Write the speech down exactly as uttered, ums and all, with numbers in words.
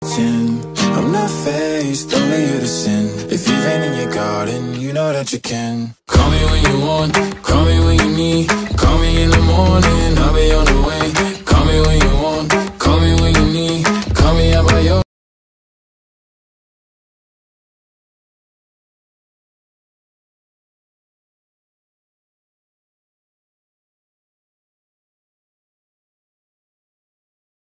I'm not faced, only here to sin. If you've rain in your garden, you know that you can. Call me when you want,